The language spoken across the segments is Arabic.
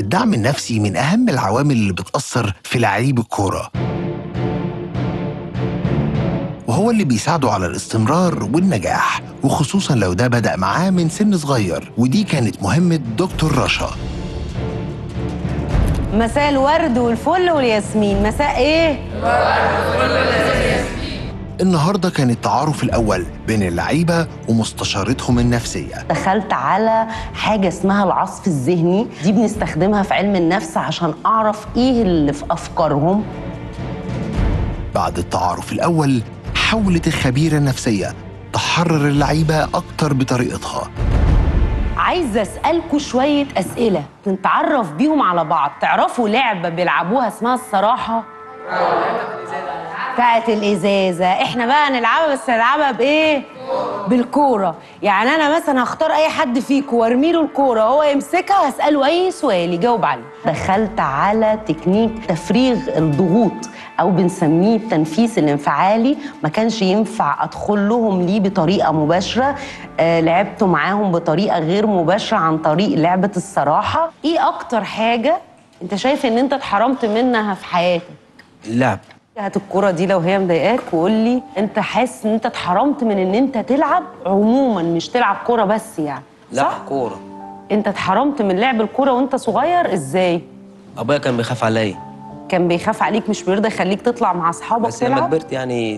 الدعم النفسي من أهم العوامل اللي بتأثر في لعيب الكورة، وهو اللي بيساعده على الاستمرار والنجاح، وخصوصاً لو ده بدأ معاه من سن صغير. ودي كانت مهمة دكتور رشا. مساء الورد والفل والياسمين. مساء ايه؟ الورد والفل والياسمين. النهاردة كان التعارف الأول بين اللعيبة ومستشارتهم النفسية. دخلت على حاجة اسمها العصف الذهني، دي بنستخدمها في علم النفس عشان أعرف إيه اللي في أفكارهم. بعد التعارف الأول حاولت الخبيرة النفسية تحرر اللعيبة أكتر بطريقتها. عايزة أسألكوا شوية أسئلة نتعرف بيهم على بعض. تعرفوا لعبة بيلعبوها اسمها الصراحة؟ بتاعت الإزازة. إحنا بقى نلعبها، بس نلعبها بإيه؟ بالكورة. يعني أنا مثلا هختار أي حد فيكم وارمي له الكورة، هو يمسكها هسأله أي سؤال يجاوب عليه. دخلت على تكنيك تفريغ الضغوط أو بنسميه التنفيس الانفعالي. ما كانش ينفع أدخل لهم ليه بطريقة مباشرة، لعبت معاهم بطريقة غير مباشرة عن طريق لعبة الصراحة. إيه أكتر حاجة أنت شايف إن أنت اتحرمت منها في حياتك؟ اللعب. هات الكورة دي لو هي مضايقاك وقول لي أنت حاسس إن أنت اتحرمت من إن أنت تلعب عموماً، مش تلعب كورة بس يعني. لا صح؟ كورة. أنت اتحرمت من لعب الكورة وأنت صغير إزاي؟ أبويا كان بيخاف عليا. كان بيخاف عليك، مش بيرضى يخليك تطلع مع أصحابك بس تلعب؟ لما كبرت يعني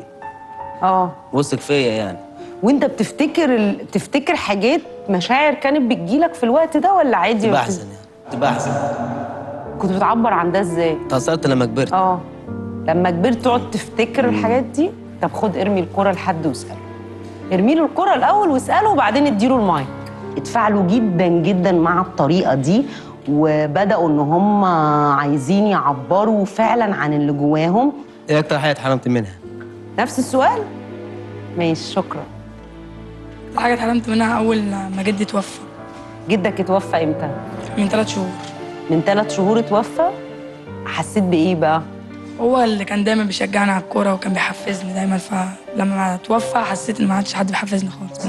وثق فيا يعني. وأنت بتفتكر حاجات مشاعر كانت بتجيلك في الوقت ده ولا عادي؟ تبقى أحسن يعني، تبقى أحسن. كنت بتعبر عن ده إزاي؟ تأثرت لما كبرت. لما كبرت تقعد تفتكر الحاجات دي؟ طب خد ارمي الكرة لحد واسأله. ارمي له الكرة الأول واسأله وبعدين اديله المايك. اتفاعلوا جدا جدا مع الطريقة دي، وبدأوا إن هم عايزين يعبروا فعلا عن اللي جواهم. إيه أكتر حاجة اتحرمت منها؟ نفس السؤال؟ ماشي، شكرا. حاجة اتحرمت منها أول ما جدي توفى. جدك اتوفى إمتى؟ من 3 شهور. من 3 شهور اتوفى؟ حسيت بإيه بقى؟ هو اللي كان دايما بيشجعني على الكورة وكان بيحفزني دايما، فلما توفى حسيت إن ما عادش حد بيحفزني خالص.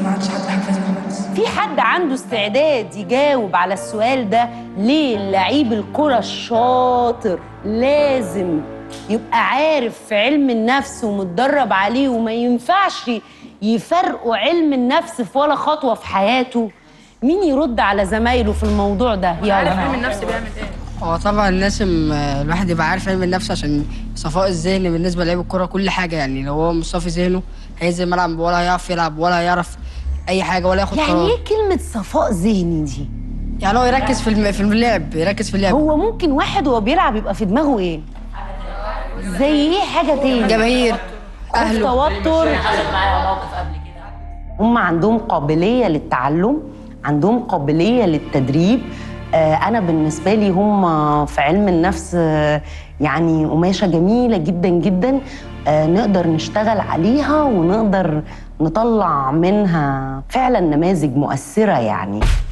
في حد عنده استعداد يجاوب على السؤال ده؟ ليه اللعيب الكرة الشاطر لازم يبقى عارف في علم النفس ومتدرب عليه، وما ينفعش يفرقوا علم النفس في ولا خطوة في حياته؟ مين يرد على زمايله في الموضوع ده؟ يلا. عارف علم النفس بيعمل إيه؟ هو طبعا لازم الواحد يبقى عارف علم النفس عشان صفاء الذهن بالنسبه للاعب الكوره كل حاجه. يعني لو هو مش صافي ذهنه هينزل الملعب ولا هيعرف يلعب ولا هيعرف اي حاجه ولا ياخد قرار. يعني ايه كلمه صفاء ذهني دي؟ يعني هو يركز في اللعب، يركز في اللعب. هو ممكن واحد وهو بيلعب يبقى في دماغه ايه؟ زي ايه حاجه تاني؟ جماهير، اهله، توتر. حصل معايا موقف قبل كده. هم عندهم قابليه للتعلم، عندهم قابليه للتدريب. أنا بالنسبة لي هم في علم النفس يعني قماشة جميلة جدا جدا، نقدر نشتغل عليها ونقدر نطلع منها فعلا نماذج مؤثرة يعني.